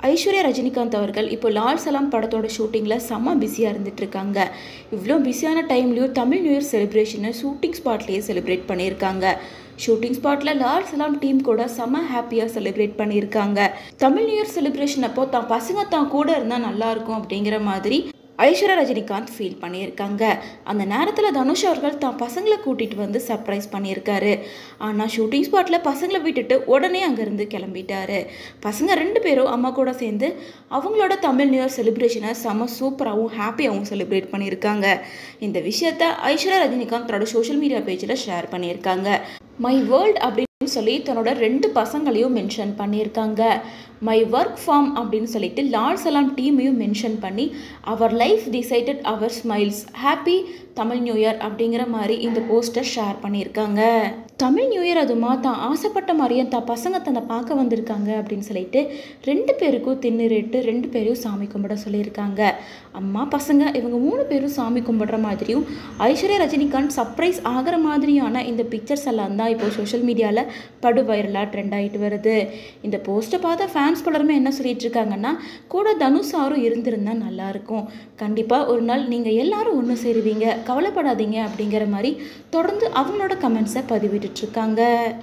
ஐஸ்வர்யா ரஜினிகாந்த் அவர்கள் இப்போ லால்சலாம் படத்தோட ஷூட்டிங்கில் செம்ம பிஸியாக இருந்துகிட்ருக்காங்க. இவ்வளோ பிஸியான டைம்லேயும் தமிழ் நியூ இயர் செலிப்ரேஷனை ஷூட்டிங் ஸ்பாட்லேயே செலிப்ரேட் பண்ணியிருக்காங்க. ஷூட்டிங் ஸ்பாட்டில் லால்சலாம் டீம் கூட செம்ம ஹாப்பியாக செலிப்ரேட் பண்ணியிருக்காங்க. தமிழ் நியூ இயர் செலிப்ரேஷன் அப்போ தான் பசங்க தான் கூட இருந்தால் நல்லாயிருக்கும் அப்படிங்கிற மாதிரி ஐஸ்வர்யா ரஜினிகாந்த் ஃபீல் பண்ணியிருக்காங்க. அந்த நேரத்தில் தனுஷ் அவர்கள் தான் பசங்களை கூட்டிகிட்டு வந்து சர்ப்ரைஸ் பண்ணியிருக்காரு. ஆனால் ஷூட்டிங் ஸ்பாட்டில் பசங்களை விட்டுட்டு உடனே அங்கேருந்து கிளம்பிட்டாரு. பசங்க 2 பேரும் அம்மா கூட சேர்ந்து அவங்களோட தமிழ் நியூ இயர் செலிப்ரேஷனை செம்ம சூப்பராகவும் ஹாப்பியாகவும் செலிப்ரேட் பண்ணியிருக்காங்க. இந்த விஷயத்த ஐஸ்வர்யா ரஜினிகாந்த் தன்னோட சோஷியல் மீடியா பேஜில் ஷேர் பண்ணியிருக்காங்க. மை வேர்ல்ட் அப்படின்னு சொல்லி தன்னோட 2 பசங்களையும் மென்ஷன் பண்ணியிருக்காங்க. மை ஒர்க் ஃபார்ம் அப்படின்னு சொல்லிட்டு லால்சலாம் டீமையும் மென்ஷன் பண்ணி our life decided our smiles happy Tamil new year அப்படிங்கிற மாதிரி இந்த போஸ்டர் ஷேர் பண்ணியிருக்காங்க. தமிழ் நியூ இயர் அதுமா தான் ஆசைப்பட்ட மாதிரியே தான் பசங்க தன்னை பார்க்க வந்திருக்காங்க அப்படின்னு சொல்லிட்டு 2 பேருக்கும் தின்னுட்டு 2 பேரையும் சாமி கும்பிட சொல்லியிருக்காங்க. அம்மா பசங்க இவங்க 3 பேரும் சாமி கும்பிடுற மாதிரியும் ஐஸ்வர்யா ரஜினிகாந்த் சர்ப்ரைஸ் ஆகிற மாதிரியான இந்த பிக்சர்ஸ் எல்லாம் தான் இப்போ சோஷியல் மீடியாவில் படு வைரலாக ட்ரெண்ட் ஆகிட்டு வருது. இந்த போஸ்ட்டை பார்த்த ஃபேன்ஸ் பலருமே என்ன சொல்லிட்டு இருக்காங்கன்னா, கூட தனுஷ் சாரும் இருந்திருந்தா நல்லாயிருக்கும், கண்டிப்பாக ஒரு நாள் நீங்கள் எல்லாரும் ஒன்று சேருவீங்க, கவலைப்படாதீங்க அப்படிங்கிற மாதிரி தொடர்ந்து அவங்களோட கமெண்ட்ஸை பதிவிட்டுருக்காங்க.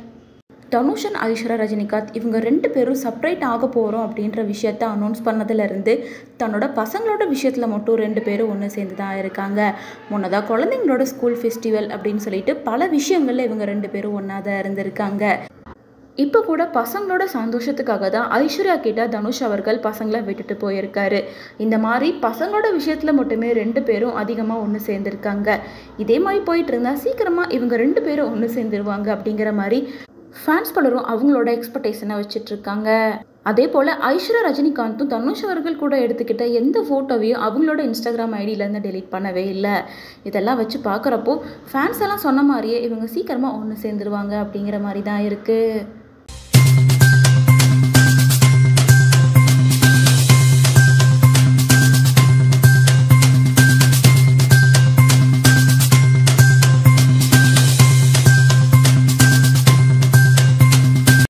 தனுஷ் அண்ட் ஐஸ்வர்யா ரஜினிகாந்த் இவங்க 2 பேரும் செப்பரேட் ஆக போகிறோம் அப்படின்ற விஷயத்த அனௌன்ஸ் பண்ணதுலேருந்து தன்னோட பசங்களோட விஷயத்தில் மட்டும் 2 பேரும் ஒன்று சேர்ந்து தான் இருக்காங்க. முன்னதாக குழந்தைங்களோட ஸ்கூல் ஃபெஸ்டிவல் அப்படின்னு சொல்லிட்டு பல விஷயங்களில் இவங்க 2 பேரும் ஒன்றா தான் இருந்திருக்காங்க. இப்போ கூட பசங்களோட சந்தோஷத்துக்காக தான் ஐஸ்வர்யா கிட்ட தனுஷ் அவர்கள் பசங்களை விட்டுட்டு போயிருக்காரு. இந்த மாதிரி பசங்களோட விஷயத்தில் மட்டுமே 2 பேரும் அதிகமாக ஒன்று சேர்ந்துருக்காங்க. இதே மாதிரி போயிட்டு இருந்தால் சீக்கிரமாக இவங்க 2 பேரும் ஒன்று சேர்ந்துருவாங்க அப்படிங்கிற மாதிரி ஃபேன்ஸ் பலரும் அவங்களோட எக்ஸ்பெக்டேஷனை வச்சிட்ருக்காங்க. அதே போல் ஐஸ்வர்யா ரஜினிகாந்தும் தனுஷ் அவர்கள் கூட எடுத்துக்கிட்ட எந்த ஃபோட்டோவையும் அவங்களோட இன்ஸ்டாகிராம் ஐடியிலேருந்து டெலீட் பண்ணவே இல்லை. இதெல்லாம் வச்சு பார்க்குறப்போ ஃபேன்ஸ் எல்லாம் சொன்ன மாதிரியே இவங்க சீக்கிரமாக ஒன்று சேர்ந்துருவாங்க அப்படிங்கிற மாதிரி தான் இருக்குது.